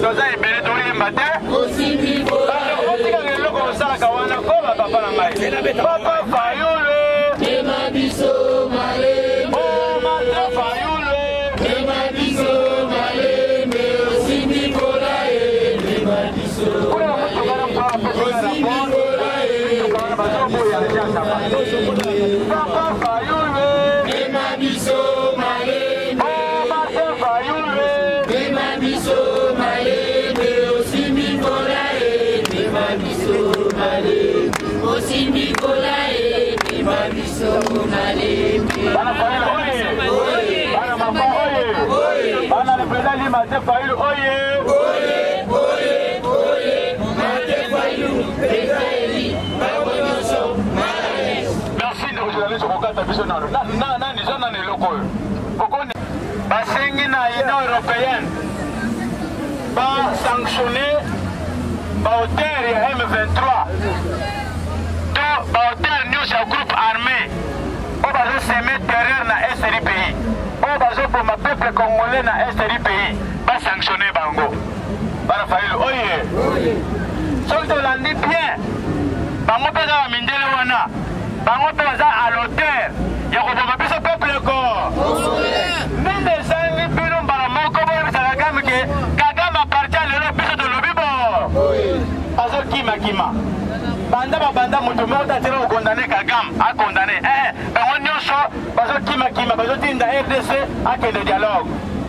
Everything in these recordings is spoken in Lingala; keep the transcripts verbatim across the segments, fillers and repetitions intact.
toza ebele toyemba te otika eloko osalaka wana koba papa na ngai papa Fayulu basengi na Union européenne ba sanctionner ba hôtel ya M vingt-trois to ba hôtel news ya groupe armé o bazo semer terreur na est du pays o bazo boma peuple congolais na est du pays ba sanctionner bango bana Fayulu oye soki tolandi bien bango mpe kaka mindele wana bango mpe baza à l'auteur ya koboma biso peuple ko nende esangi bino mbala moko boyebisaka kagame ke kagame appartient lelo biso tolobi bo azokimakima banda babanda moto moko tatela kokondane kagame akondane eh bango nyonso bazokimakima bazotinda R D C akende dialogue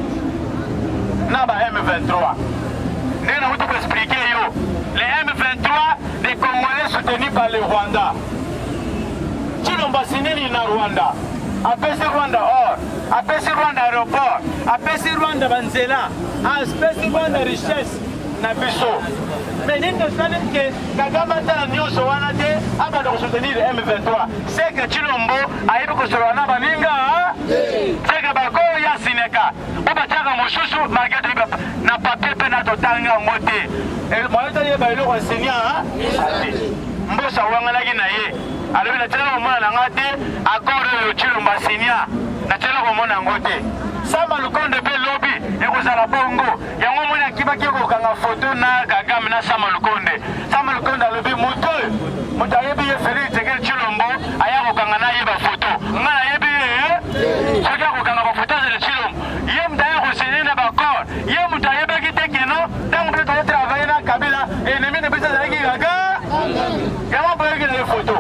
na ba M vingt-trois ndenge nakuti koexplike yo les M vingt-trois des Congolais soutenus par le Rwanda Chilombo sinini na Rwanda apesi Rwanda or apesi Rwanda aéroport apesi Rwanda banzela apesi Rwanda richesse na biso mais nini tosali ke Kagame atala nyonso wana te abanda kosoutenir M vingt-trois c'est que Chilombo ayebi kosolola na baninga c'est que bakoyo ya sineka o batiaka mosusu malgré toyebi na papier mpe na totanga yango te moyo toyeba eloko enseignant ate mbosa wangalaki na ye alobi natela komona na nga te accord oyo Chilombo asinya natela komona yango te Sama Lukonde mpe lobi ekozala bongo yango moni akibaki kokanga foto na Kagame na Sama Lukonde Sama Lukonde alobi moto oyo moto ayebi ye Félix Tshisekedi Tshilombo aya kokanga na yeba foto nga nayebi ye soki akokanga bafoto azele Tshilombo ye moto aya kosenye na baccord ye moto ayebaki te keno ntango mpe tozo travaille na Kabila ennemi na biso azalaki kaka yango boyoki na ye foto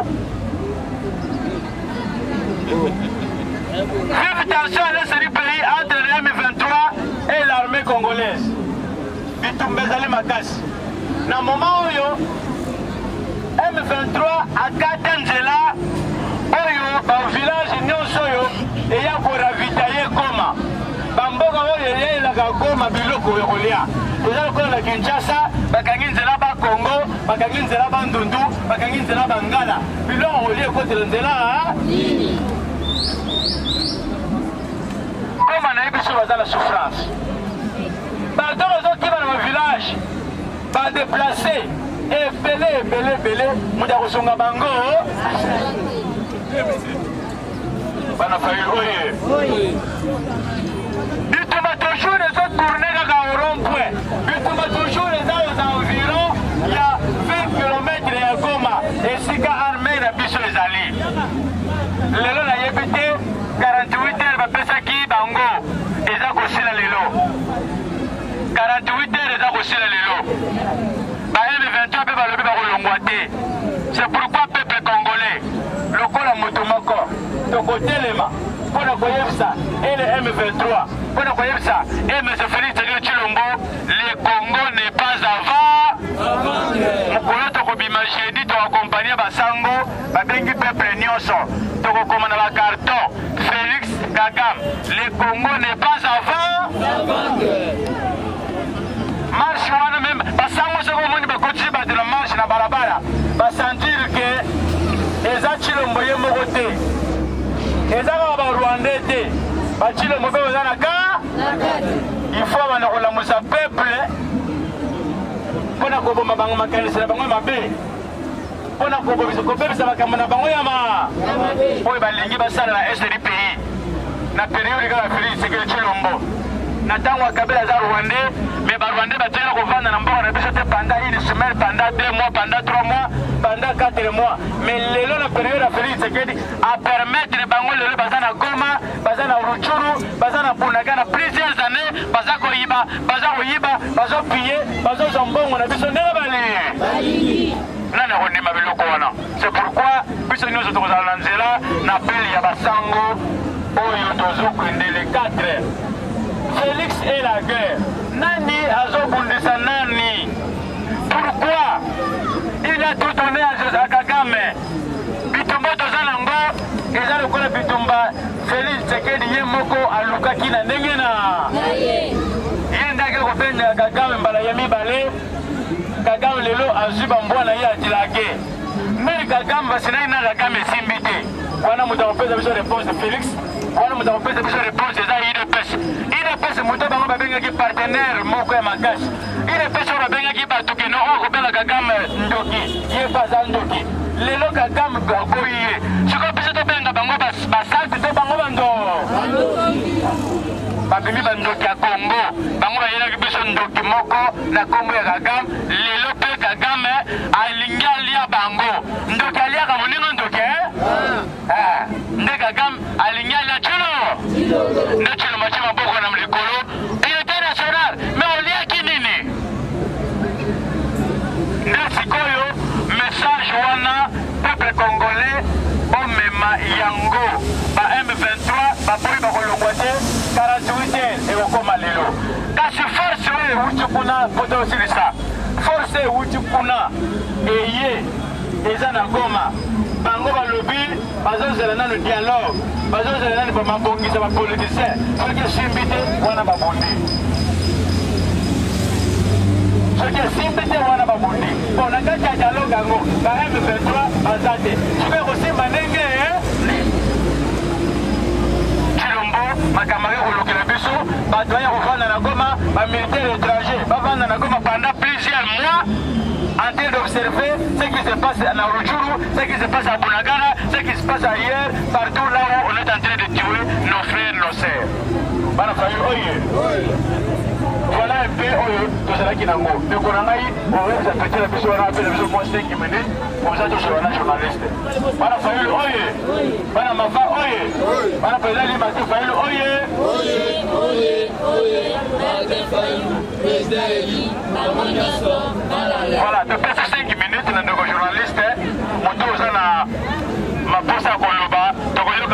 vive tension à l'est du pays entre le M vingt-trois et l'armée congolaise. Bitumbezali makasi. Na moment oyo M vingt-trois akata nzela oyo ba village nyonso oyo eya ko ravitailler Goma. Bamboka oyo eyelaka Goma biloko ya kolia. Toza lokola na Kinshasa bakangi nzela ba Congo, bakangi nzela ba Ndundu, bakangi nzela ba Ngala. Biloko kolia ekotela nzela nini? Comme on a eu sur la souffrance. Dans les autres villages, va déplacer et belé, belé, belé, Moudarousonga Bango. On a failli oyer. Dites-moi toujours les autres tournées au rond-point. Dites-moi toujours les environs. Il y a vingt kilomètres de Goma. Et si qu'a armé la biche les alliés. Le long a yébité quarante-huit heures va passer qui bango eza kosila lelo quarante-huit heures eza kosila lelo ba M vingt-trois pe balobi bakolongwa te c'est pourquoi peuple congolais lokola moto moko tokotelema mpona koyebisa ele M vingt-trois mpona koyebisa M Félix Tshisekedi Tshilombo le Congo n'est pas avant mokolo tokobima jeudi toakompagne basango babengi peuple nyonso tokokoma na bacarton Félix Kagame le Congo n'est pas avant marche wana même basango soko moni bakotisi bato na marche na balabala basentir ke eza Tshilombo ye moko te eza kaka barwandais te bachilombo mpe baza na ka il faut bana kolamusa peuple mpona koboma bango makanisi na bango mabe mpona kobebisa makambo na bango yama oyo balingi basala na est du pays na période kaka Félix Tshisekedi Tshilombo na ntango ya Kabila aza Rwandais mais ba Rwandais batela kovanda na mboka na biso te pendant une semaine, pendant deux mois, pendant trois mois, pendant quatre mois. Mais lelo na période ya Félix Tshisekedi a permettre bango lelo baza na Goma, baza na Rutshuru, baza na Bunagana plusieurs années, baza koyiba, baza koyiba, baza piller, baza zombongo na biso ndenge bali. Nana kondima biloko wana. C'est pourquoi biso nyonso tokozala na nzela na pele ya basango oyo tozokwende le quatre. Félix et la guerre. Nani azobundisa nani? Pourquoi il a tout donné à Kagame? Bitumba tozalango eza lokola bitumba Félix Tshisekedi ye moko alukaki na ndenge na ye ndake kobenga Kagame mbala ya mibale. Kagame lelo azwi bambwana ye atilage mais Kagame basinai na Kagame esimbi te. Wana moto akopesa biso réponse de Félix, wana moto akopesa biso réponse eza I D P S. I D P S moto bango babengaki partenaire moko ya makasi. I D P S oyo babengaki bato keno oyo kobenga Kagame ndoki ye baza ndoki. Lelo Kagame baboyi ye sikoyo biso tobenga bango basalti to bango bando babimi bandoki ya Congo bango bayelaki biso ndoki moko na kombo ya Kagame. Lelo mpe Kagame alingi alia bango ndoki aliaka moningo ndoki nde Kagame alingi alia Tshilo nde Tshilo matie maboko na likolo unité nationale mais oliaki nini? Nde sikoyo message wana peuple congolais omema yango ba M vingt-trois baboyi bakolongwa te quarante-huit heures ekokoma lelo kasi force oyo ewuti kuna po tosilisa force ewuti kuna eye eza na Goma bango balobi bazozela nano dialogue bazozela nano bamabongisa bapoliticien soki esimbi te wana babondi soki esimbi te wana babondi mpo na kati ya dialogue yango ba M vingt-trois baza te soki ekosimba ndenge Tshilombo makambo ake kolukela biso bato baya kovanda na Goma bamilitaire étranger bavanda na Goma pendant plusieurs mois en train d'observer ce qui se passe à Rutshuru, ce qui se passe à Bunagana, ce qui se passe ailleurs, partout là où on est en train de tuer nos frères, nos sœurs. Bana famille, oye. Voilà un peu, oye, tout cela qui n'a pas. Donc on a eu, on va vous appeler la personne, on a appelé la personne moins cinq minutes, comme ça tout sera nationaliste. Bana famille, oye. Bana mafa, oye. Bana président Limati famille, oye. Oye, oye, oye. Bana famille, président Eli, voilà, depuis ces cinq minutes, nous sommes journalistes. Nous sommes na maposa koloba, tokoyoka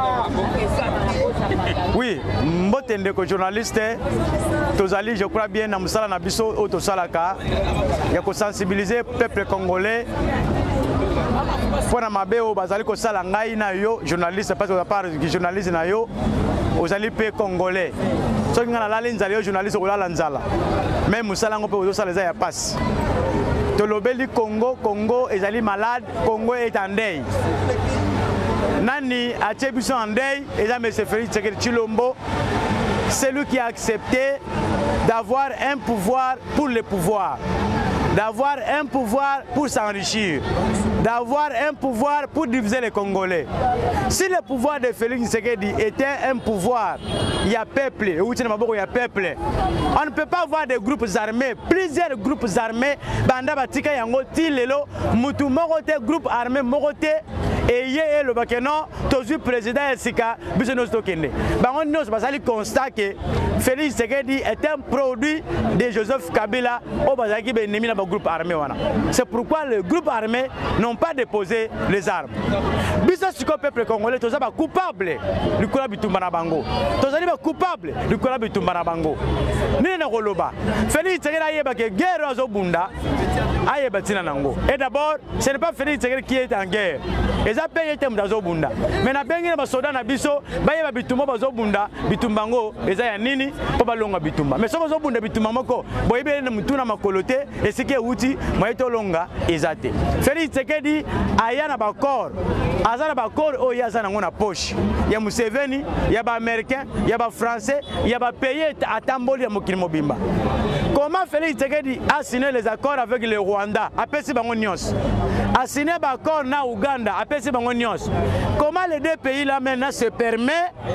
oui, mbote ndeko journaliste, tozali je crois bien na musala na biso o tosalaka ya ko sensibiliser peuple congolais pour na mabeo bazali ko sala ngai na yo journaliste parce que à part journaliste na yo ozali pe congolais. Soki ngana lali nzala yo journaliste ko lala nzala. Même musala ngo pe ozosala za ya passe. Tolobeli Congo, Congo ezali malade, Congo est en deuil. Nani a Tchebiso en deuil, et là, M. Félix Tshisekedi Tshilombo, c'est lui qui a accepté d'avoir un pouvoir pour le pouvoir, d'avoir un pouvoir pour s'enrichir, d'avoir un pouvoir pour diviser les Congolais. Si le pouvoir de Félix Tshisekedi était un pouvoir, il y a peuple, il y a peuple. On ne peut pas avoir des groupes armés, plusieurs groupes armés, banda batika yango tilelo, mutu morote groupe armé morote. Et hier, le Bakeno, le président Sika, Bisonos Tokende. On nous constat que Félix Tshisekedi est un produit de Joseph Kabila au Bazaki Benemi dans le groupe armé. C'est pourquoi les groupes armés n'ont pas déposé les armes. Biso Siko peuple congolais, tous les coupables du Kola Bitumba Bango. Tous les coupables du Kola Bitumba Bango. Nina Koloba. Félix Tshisekedi a que guerre aux Obunda. Et d'abord, ce n'est pas Félix Tshisekedi qui est en guerre. Ils ont payé les Bunda. Mais na bengi na basoda na biso, baye ba bitumba bazo bunda, bitumbango, eza ya nini po balonga bitumba. Mais so bazo bunda bitumba moko, boyebe na mutuna makolote, esike uti, moyeto longa ezate. Félix Tshisekedi aya na bakor, aza na bakor o ya za na poche. Ya Museveni, ya ba américain, ya ba français, ya ba pays atamboli ya mokili mobimba. Comment Félix Tshisekedi a signé les accords avec le Rwanda, apesi bango nyos. A signé des accords na Ouganda, apesi bango nyos. Comment les deux pays là maintenant se permettent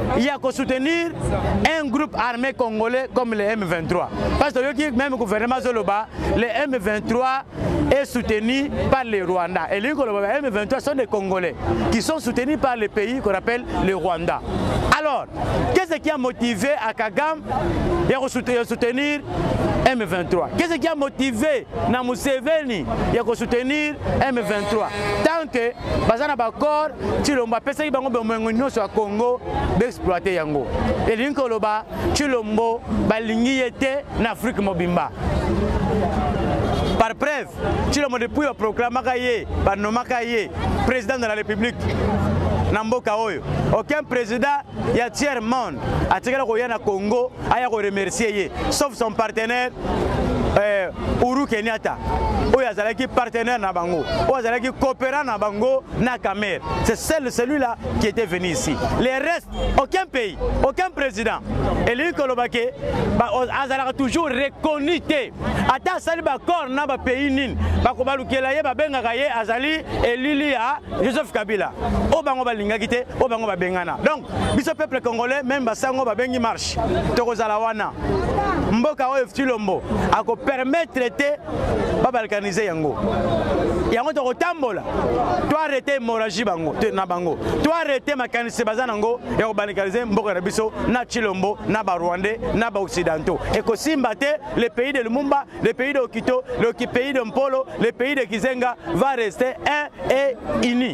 il y a qu'à soutenir un groupe armé congolais comme le M vingt-trois. Parce que même le gouvernement Zoloba, le M vingt-trois est soutenu par les Rwandais. Et les M vingt-trois sont des Congolais qui sont soutenus par les pays qu'on appelle le Rwanda. Alors, qu'est-ce qui a motivé à Kagame de soutenir M vingt-trois? Qu'est-ce qui a motivé na Museveni de soutenir M vingt-trois? Tant que bazana bakor Chilombo pesa ibango bemengo nyonso ya Congo d'exploiter yango. Et linkoloba Chilombo balingi yete na Afrique mobimba. Par preuve, Chilombo depuis le proclamé par nomaka ye président de la République. Namboka oyo. Aucun président y a tiers monde a tiré le Congo a remercier sauf son partenaire euh, Uhuru Kenyatta. Oyo azalaki partenaire na bango, oyo azalaki coopérant na bango na Cameroun. C'est celui-là qui était venu ici. Les restes, aucun pays, aucun président. Et lui kolobake azalaka toujours reconnu te. Ata sali ba corps na ba pays nin. Ba ko balukela ye ba bengaka ye azali elili ya Joseph Kabila. O bango balingaki te, o bango ba bengana. Donc, biso peuple congolais même basango ba bengi marche. Tokozala wana. Mboka oyo Chilombo ako permettre te ba balkaniser yango. Yango to kotambola. To arrêter hémorragie bango, na bango. To arrêter makanise bazanango ya ko balkaniser mboka na biso na Chilombo, na ba Rwandais, na ba occidentaux. Et ko simba te le pays de Lumumba, le pays de Okito, le pays de Mpolo, le pays de Kizenga va rester un et uni.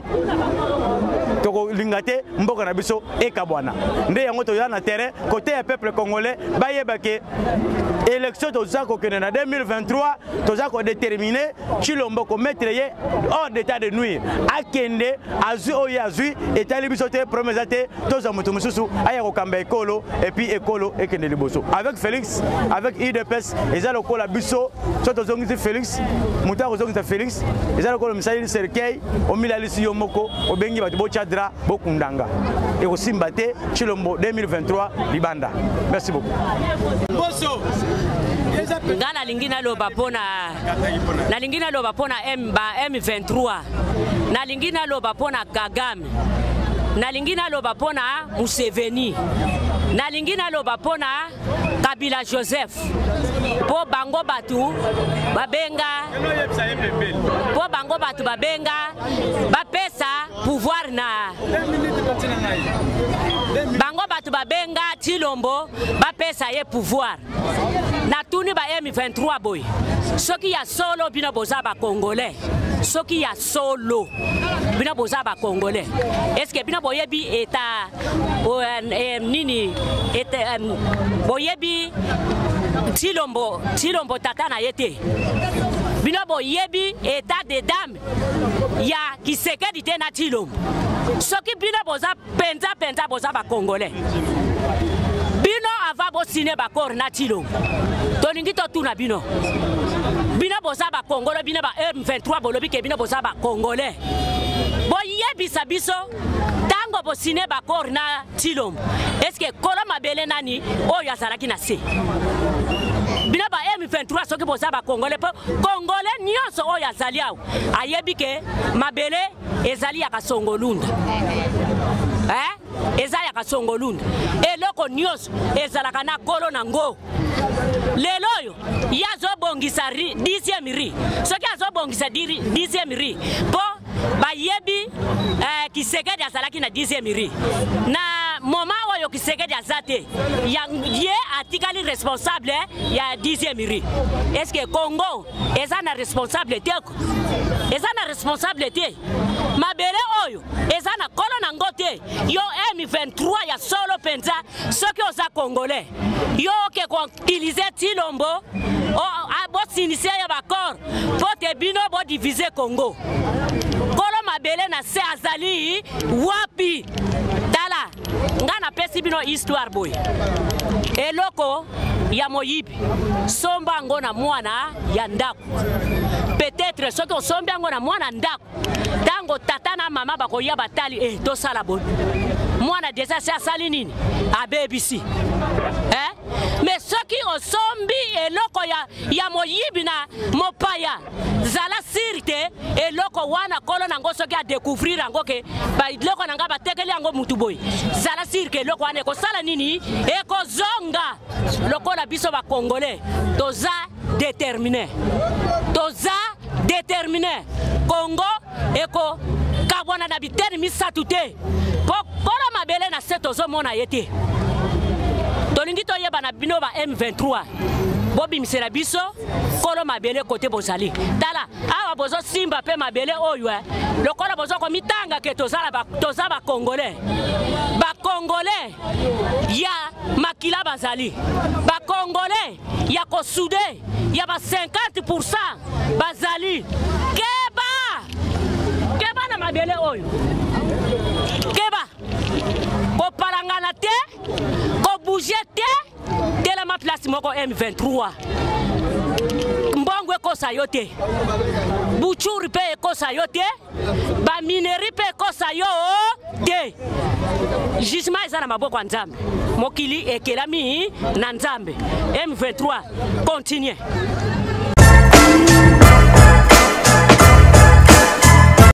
Toko lingate mboka na biso e kabwana. Nde yango to ya na terrain côté du peuple congolais ba yebake élection to za ko kene na deux mille vingt-trois to za ko déterminer Chilombo ko mettre ye hors d'état de nuire. Akende azu oyo azu etali biso te promesse te to za mutu mususu aya ko kamba ekolo et puis ekolo ekende liboso. Avec Félix, avec I D P S, eza lokola biso so to zongi Félix, muta ko zongi Félix, eza lokola misali Serkei o milalisi yo moko o bengi batu bo chadra bo kundanga. Et aussi Mbate Chilombo deux mille vingt-trois Libanda. Merci beaucoup. Bosso. Ngana lingina loba pona na lingina loba pona M ba M vingt-trois. Na lingina loba pona Kagame. Na lingina loba pona Museveni. Na lingina loba pona Kabila Joseph. Po bango batu babenga po bango batu babenga bapesa pouvoir na bango batu babenga Chilombo bapesa ye pouvoir na tuni ba M vingt-trois boy soki ya solo bino boza ba congolais soki ya solo bino boza ba congolais est-ce que bino boyebi eta nini eta boyebi Chilombo Chilombo tata na yete bino boyebi état de dame ya Kisekedi te na Chilombo soki bino boza penza penza boza ba congolais bino ava bo signer ba corps na Chilombo toningi to tuna bino bino boza ba congolais bino ba M vingt-trois bolobi ke bino boza ba congolais boyebi sabiso tango bo signer ba corps na Chilombo est-ce que kolo mabele nani oyo azalaki na se bino ba M vingt-trois soki boza ba congolais po congolais nyonso oyo azali awo ayebi ke mabele ezali ya kasongolunda eh ezali ya kasongolunda eloko nyonso ezalaka na kolo nango lelo oyo yazo bongisa ri dixième ri soki azo bongisa dixième ri po bayebi eh, Kisekedi azalaki na dixième ri na moment oyo Kisekedi azate ya ye atikali responsable ya dixième ri. Est-ce que Congo eza na responsable te eza na responsable te mabele oyo eza na kolo na ngote yo M vingt-trois ya solo penza soki oza congolais yo ke ko utiliser Chilombo o abo sinise ya bakor pote bino bo diviser Congo kolo mabele na se azali wapi tala ngana pesi bino histoire boy eloko ya moyibi somba ngo na mwana ya ndako peut-être soki osombi yango na mwana ndako tango tata na mama bakoya batali eh tosala bon mwana déjà c'est asali nini abebisi eh mais soki soki osombi eloko ya ya moyibi na mopaya zala sirte eloko wana kolo nango soki a découvrir yango ke ba eloko nanga batekeli yango mutu boy zala sirke eloko wana ekosala nini ekozonga lokola biso ba congolais toza déterminé toza déterminé Congo eko kabwana na biteni misatu te po kolo mabele na se tozomona yete tolingi toyeba na bino ba M vingt-trois bobimisela biso kolo mabele kote bozali tala awa bozo simba pe mabele oyo lokola bozo komitanga ke tozala ba toza ba congolais ba congolais ya makila bazali ba congolais ya kosude ya ba cinquante pour cent bazali keba keba na mabele oyo keba ko palangana te ko bouger te tela ma place moko M vingt-trois mbongo ekosa yo te buchuri pe ekosa yo te ba mineri pe ekosa yo te jugement eza na maboko ya Nzambe mokili ekelami na Nzambe M vingt-trois continue